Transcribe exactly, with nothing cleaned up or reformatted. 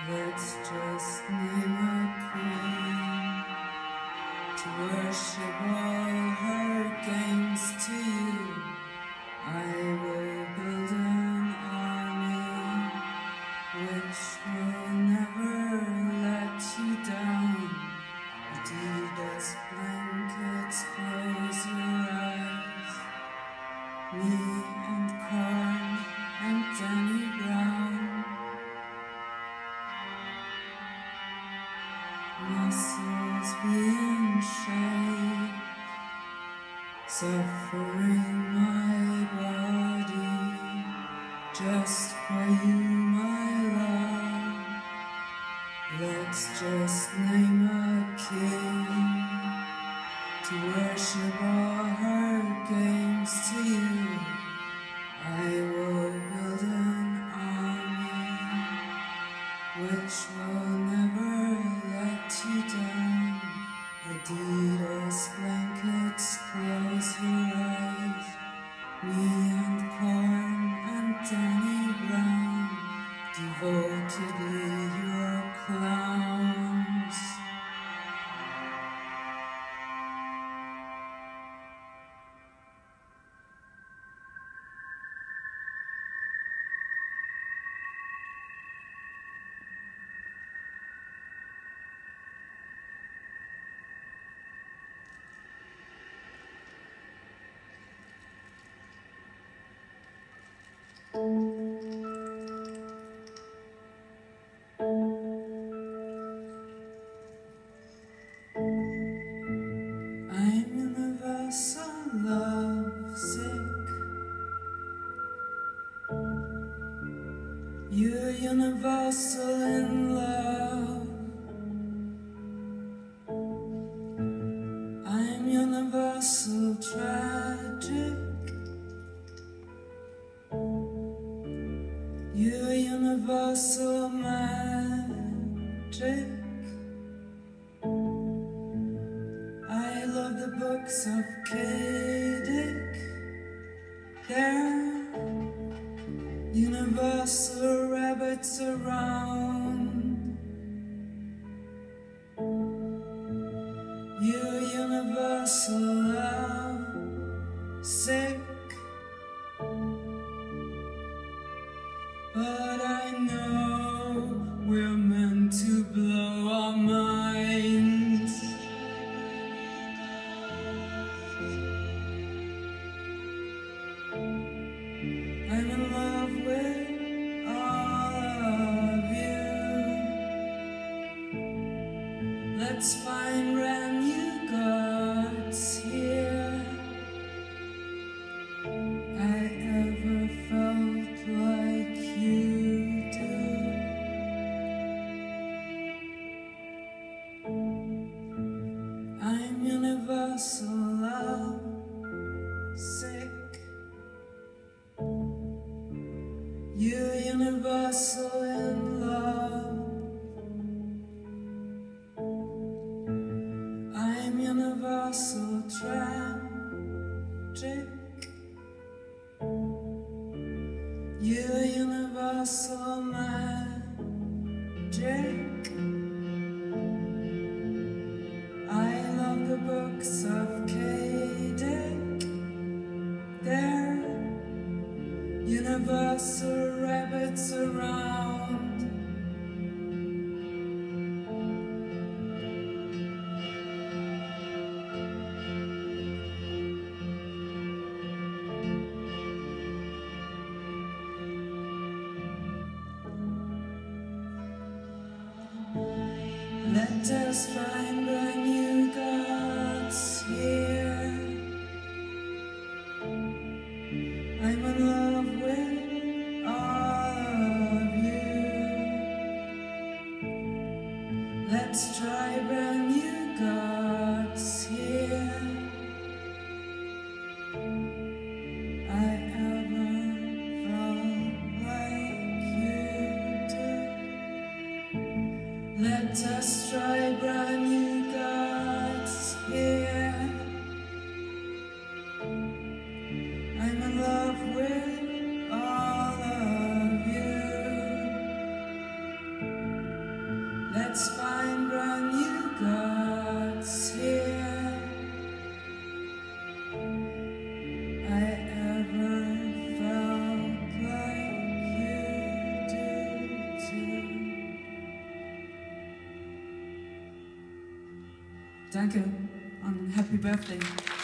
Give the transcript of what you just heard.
Let's just name a queen to worship all her games to you. I will build an army which will never let you down. Adidas blankets, close your eyes. Me and Korn and Danny Brown. Muscles being shaped, suffering my body, just for you, my love. Let's just name a king to worship all her games to you. I will build an army which will never let you down. Adidas blankets, close your eyes. Me and Korn and Danny Brown, devotedly your clowns. I'm universal lovesick. You're universal in love. I'm universal tragic. You're universal magic. I love the books of K. Dick. They're universal rabbits around. You're universal love sick. But I know we're meant to blow our minds. I'm in love with all of you. Let's find brand new gods here. I ever felt like you do. I'm universal love sick. You're universal in love. I'm universal tragic. You're universal magic. I love the books of K. Dick. They're universal rabbits around. Let us find brand new gods here. I'm in love with all of you. Let's try brand new gods here. I ever felt like you do. Let us try brand new gods here. I'm in love with all of you. Let's find brand new gods here. I ever felt like you do too. Danke und Happy Birthday.